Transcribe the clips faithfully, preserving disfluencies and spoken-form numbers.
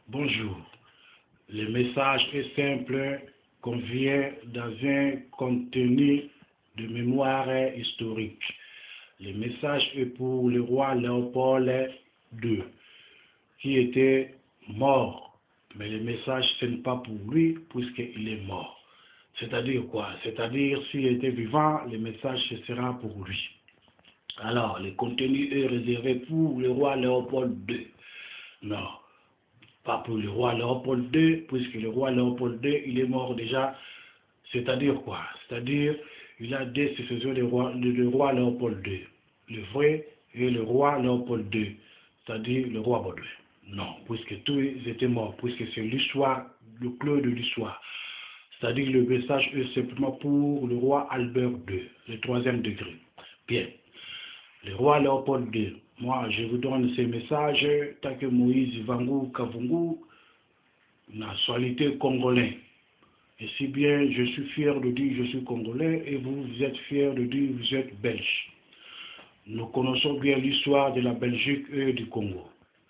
Bonjour. Le message est simple, convient dans un contenu de mémoire historique. Le message est pour le roi Léopold deux, qui était mort. Mais le message, ce n'est pas pour lui, puisqu'il est mort. C'est-à-dire quoi? C'est-à-dire, s'il était vivant, le message, ce sera pour lui. Alors, le contenu est réservé pour le roi Léopold deux. Non, pas pour le roi Léopold deux, puisque le roi Léopold deux, il est mort déjà. C'est-à-dire quoi? C'est-à-dire, il a deux successeurs du roi, le roi Léopold deux. Le vrai et le roi Léopold deux, c'est-à-dire le roi Baudouin. Non, puisque tous étaient morts, puisque c'est l'histoire, le clou de l'histoire. C'est-à-dire le message est simplement pour le roi Albert deux, le troisième degré. Bien. Le roi Léopold deux, moi je vous donne ces messages, tant que Moïse Vangou Kavungu, nationalité congolais. Et si bien je suis fier de dire je suis congolais et vous, vous êtes fiers de dire vous êtes belge. Nous connaissons bien l'histoire de la Belgique et du Congo.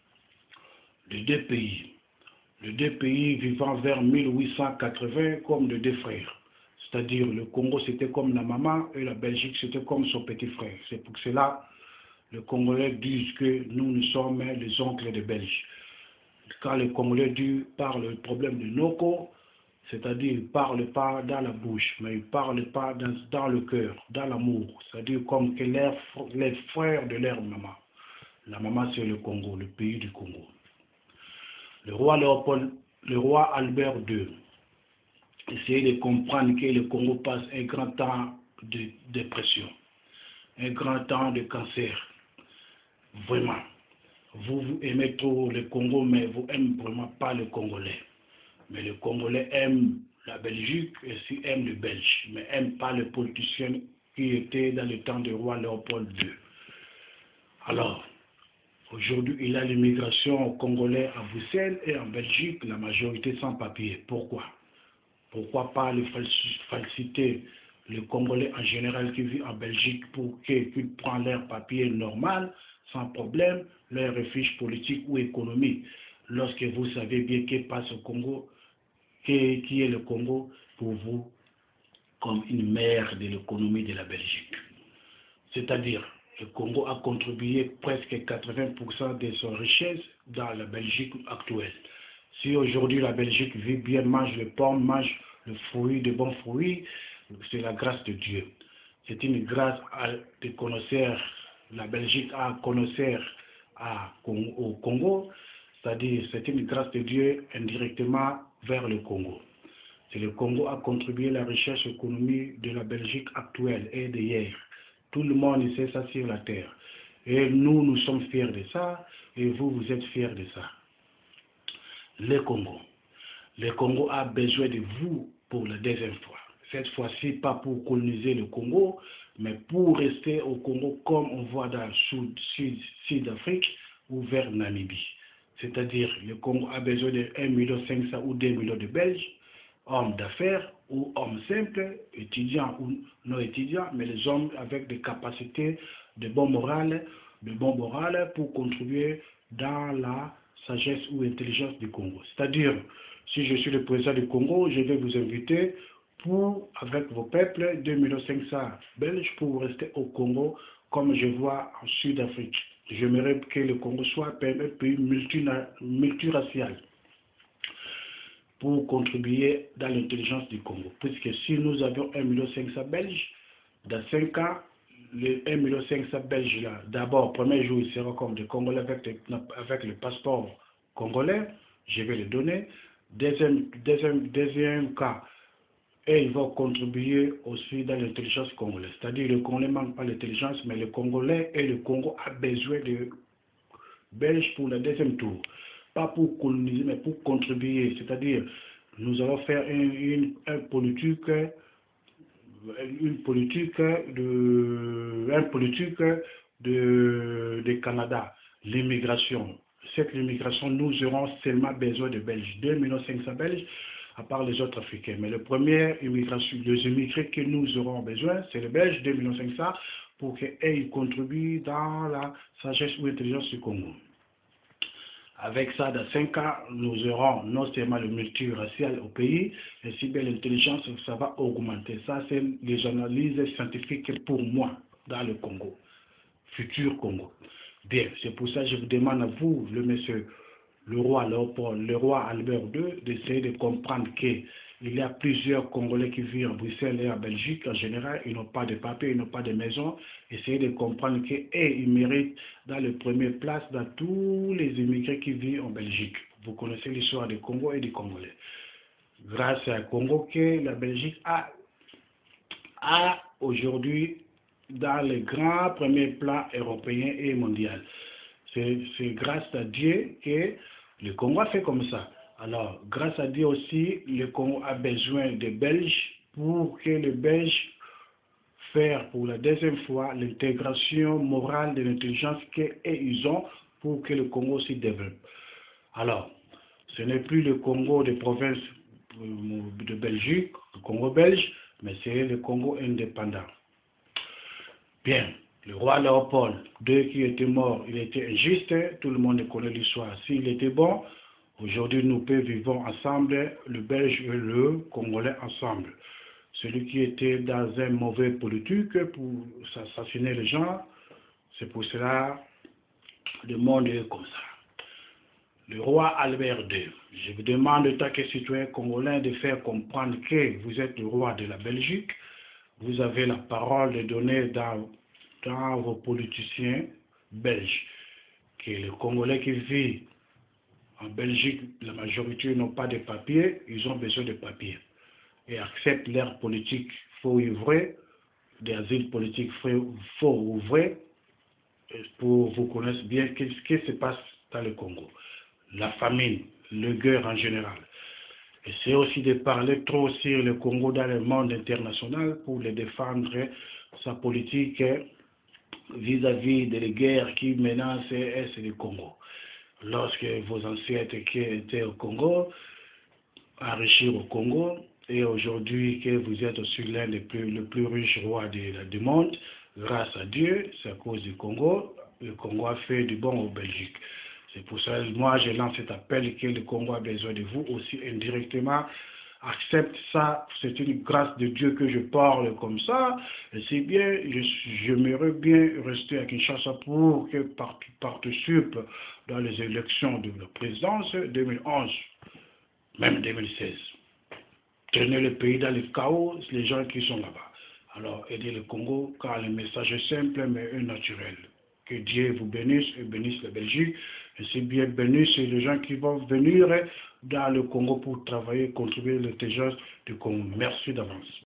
Les deux pays. Les deux pays vivant vers mille huit cent quatre-vingts comme de deux frères. C'est-à-dire le Congo c'était comme la maman et la Belgique c'était comme son petit frère. C'est pour cela que les Congolais disent que nous, nous sommes les oncles des Belges. Quand les Congolais parlent du problème de Noko, c'est-à-dire ils ne parlent pas dans la bouche, mais ils ne parlent pas dans, dans le cœur, dans l'amour. C'est-à-dire comme que les, les frères de leur maman. La maman c'est le Congo, le pays du Congo. Le roi Léopold, le roi Albert deux, essayez de comprendre que le Congo passe un grand temps de dépression, un grand temps de cancer. Vraiment. Vous, vous aimez trop le Congo, mais vous n'aimez vraiment pas le Congolais. Mais le Congolais aime la Belgique et aussi aime le Belge, mais n'aime pas les politiciens qui étaient dans le temps du roi Léopold deux. Alors, aujourd'hui, il y a l'immigration congolais à Bruxelles et en Belgique, la majorité sans papier. Pourquoi? Pourquoi pas les falsiter les Congolais en général qui vivent en Belgique pour qu'ils prennent leur papier normal, sans problème, leur refuge politique ou économique, lorsque vous savez bien que passe au Congo, qui, qui est le Congo pour vous comme une mère de l'économie de la Belgique. C'est-à-dire, le Congo a contribué presque quatre-vingts pour cent de son richesse dans la Belgique actuelle. Si aujourd'hui la Belgique vit bien, mange le pomme, mange le fruit, de bons fruits, c'est la grâce de Dieu. C'est une grâce à, de connaître, la Belgique à connaître à, au Congo, c'est-à-dire c'est une grâce de Dieu indirectement vers le Congo. C'est le Congo a contribué à la richesse économique de la Belgique actuelle et d'hier. Tout le monde sait ça sur la terre. Et nous, nous sommes fiers de ça, et vous, vous êtes fiers de ça. Le Congo. Le Congo a besoin de vous pour la deuxième fois. Cette fois-ci, pas pour coloniser le Congo, mais pour rester au Congo comme on voit dans le sud, sud, Sud-Afrique ou vers Namibie. C'est-à-dire, le Congo a besoin de un million cinq cents ou deux millions de Belges, hommes d'affaires ou hommes simples, étudiants ou non étudiants, mais les hommes avec des capacités de bon moral, de bon moral pour contribuer dans la sagesse ou intelligence du Congo. C'est-à-dire, si je suis le président du Congo, je vais vous inviter pour, avec vos peuples, deux millions cinq cents Belges, pour rester au Congo, comme je vois en Sud-Afrique. J'aimerais que le Congo soit un pays multiracial pour contribuer dans l'intelligence du Congo. Puisque si nous avions un million cinq cents Belges, dans cinq ans, les un million cinq cents Belges là, d'abord, premier jour, ils seront comme des Congolais avec, des, avec le passeport congolais, je vais les donner. Deuxième, deuxième, deuxième cas, et ils vont contribuer aussi dans l'intelligence congolaise. C'est-à-dire le Congolais ne manque pas l'intelligence, mais le Congolais et le Congo a besoin de Belges pour le deuxième tour. Pas pour coloniser, mais pour contribuer. C'est-à-dire, nous allons faire une, une, une politique, une politique de, une politique de, de Canada, l'immigration. Cette immigration, nous aurons seulement besoin de Belges, deux millions cinq cents Belges, à part les autres Africains. Mais le premier immigration, les immigrés que nous aurons besoin, c'est les Belges, deux millions cinq cents, pour qu'ils contribuent dans la sagesse ou intelligence du Congo. Avec ça, dans cinq ans, nous aurons non seulement le multiracial au pays, mais si bien l'intelligence, ça va augmenter. Ça, c'est les analyses scientifiques pour moi, dans le Congo, futur Congo. Bien, c'est pour ça que je vous demande à vous, le monsieur, le roi Léopold, le roi Albert deux, d'essayer de comprendre qu'il y a plusieurs Congolais qui vivent en Bruxelles et en Belgique. En général, ils n'ont pas de papier, ils n'ont pas de maison. Essayez de comprendre qu'ils méritent dans le premier place dans tous les immigrés qui vivent en Belgique. Vous connaissez l'histoire du Congo et des Congolais. Grâce à Congo que la Belgique a, a aujourd'hui dans les grands premiers plans européens et mondiaux. C'est grâce à Dieu que le Congo a fait comme ça. Alors, grâce à Dieu aussi, le Congo a besoin de Belges pour que les Belges fassent pour la deuxième fois l'intégration morale de l'intelligence qu'ils ont pour que le Congo s'y développe. Alors, ce n'est plus le Congo des provinces de Belgique, le Congo belge, mais c'est le Congo indépendant. Bien. Le roi Léopold deux qui était mort, il était injuste, tout le monde connaît l'histoire. S'il était bon, aujourd'hui nous deux vivons ensemble, le Belge et le Congolais ensemble. Celui qui était dans un mauvais politique pour assassiner les gens, c'est pour cela le monde est comme ça. Le roi Albert deux, je vous demande en tant que citoyen congolais de faire comprendre que vous êtes le roi de la Belgique, vous avez la parole de donner dans dans vos politiciens belges, que les Congolais qui vivent en Belgique, la majorité n'ont pas de papiers, ils ont besoin de papiers. Et acceptent leur politique, il faut ouvrir, des asiles politiques, il faut ouvrir, pour vous connaître bien ce qui se passe dans le Congo. La famine, le guerre en général. Et c'est aussi de parler trop sur le Congo dans le monde international pour le défendre sa politique vis-à-vis -vis des guerres qui menacent l'Est du Congo. Lorsque vos ancêtres qui étaient au Congo, enrichir au Congo, et aujourd'hui que vous êtes aussi l'un des plus, le plus riches rois du, du monde, grâce à Dieu, c'est à cause du Congo, le Congo a fait du bon au Belgique. C'est pour ça que moi je lance cet appel que le Congo a besoin de vous aussi indirectement. Accepte ça, c'est une grâce de Dieu que je parle comme ça. Et c'est bien, j'aimerais bien rester à Kinshasa pour que participe dans les élections de la présidence deux mille onze, même deux mille seize. Tenir le pays dans le chaos, les gens qui sont là-bas. Alors, aider le Congo, car le message est simple mais naturel. Que Dieu vous bénisse et bénisse la Belgique. Et c'est bien bénisse les gens qui vont venir dans le Congo pour travailler, contribuer à l'intelligence du Congo. Merci d'avance.